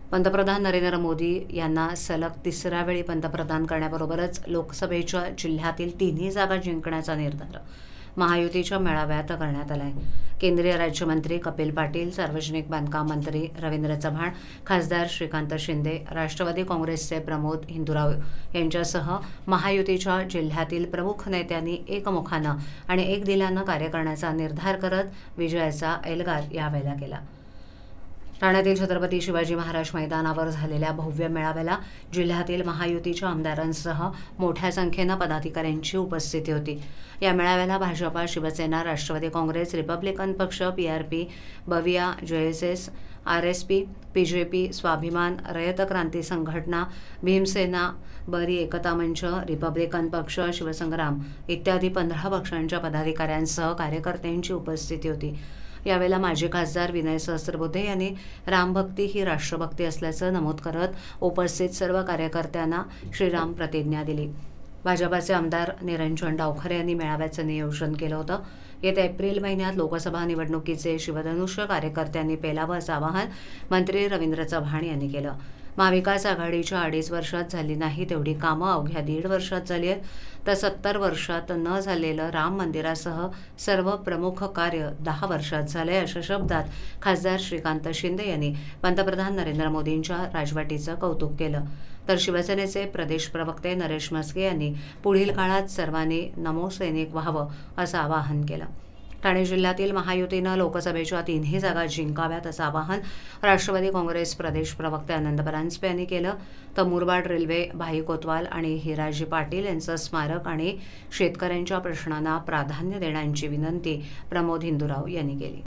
पंतप्रधान नरेंद्र मोदी यांना सलग तिसऱ्या वेळी पंतप्रधान करण्याबरोबरच लोकसभेच्या जिल्ह्यातील तिन्ही जागा जिंकण्याचा निर्धार महायुतीच्या मेळाव्यात करण्यात आला आहे. केंद्रीय राज्यमंत्री कपिल पाटील, सार्वजनिक बांधकाम मंत्री रवींद्र चव्हाण, खासदार श्रीकांत शिंदे, राष्ट्रवादी काँग्रेसचे प्रमोद हिंदुराव यांच्यासह महायुतीच्या जिल्ह्यातील प्रमुख नेत्यांनी एकमुखानं आणि एक दिलानं कार्य करण्याचा निर्धार करत विजयाचा एल्गार यावेळेला केला. ठाण्यातील छत्रपती शिवाजी महाराज मैदानावर झालेल्या भव्य मेळाव्याला जिल्ह्यातील महायुतीच्या आमदारांसह मोठ्या संख्येनं पदाधिकाऱ्यांची उपस्थिती होती. या मेळाव्याला भाजपा, शिवसेना, राष्ट्रवादी काँग्रेस, रिपब्लिकन पक्ष, PRP, Baviya, JSS, RSP, BJP, Swabhiman, Rayat क्रांती संघटना, भीमसेना, बरी एकता मंच, रिपब्लिकन पक्ष, शिवसंग्राम इत्यादी 15 पक्षांच्या पदाधिकाऱ्यांसह कार्यकर्त्यांची उपस्थिती होती. यावेळेला माजी खासदार विनय सहस्त्रबुद्धे यांनी रामभक्ती ही राष्ट्रभक्ती असल्याचं नमूद करत उपस्थित सर्व कार्यकर्त्यांना श्रीराम प्रतिज्ञा दिली. भाजपाचे आमदार निरंजन डावखरे यांनी मेळाव्याचं नियोजन केलं होतं. येत्या एप्रिल महिन्यात लोकसभा निवडणुकीचे शिवधनुष्य कार्यकर्त्यांनी पेलावं असं आवाहन मंत्री रवींद्र चव्हाण यांनी केलं. महाविकास आघाडीच्या 2.5 वर्षात झाली नाही तेवढी कामं अवघ्या 1.5 वर्षात झाली आहेत, तर 70 वर्षात न झालेलं राम मंदिरासह सर्व प्रमुख कार्य 10 वर्षात झालंय अशा शब्दात खासदार श्रीकांत शिंदे यांनी पंतप्रधान नरेंद्र मोदींच्या राजवटीचं कौतुक केलं. तर शिवसेनेचे प्रदेश प्रवक्ते नरेश म्हस्के यांनी पुढील काळात सर्वांनी नमो सैनिक व्हावं असं आवाहन केलं. ठाणे जिल्ह्यातील महायुतीनं लोकसभेच्या तिन्ही जागा जिंकाव्यात असं आवाहन राष्ट्रवादी काँग्रेस प्रदेश प्रवक्ते आनंद परांजपे यांनी केलं. तर मुरबाड रेल्वे, भाई कोतवाल आणि हिराजी पाटील यांचं स्मारक आणि शेतकऱ्यांच्या प्रश्नांना प्राधान्य देण्याची विनंती प्रमोद हिंदुराव यांनी केली.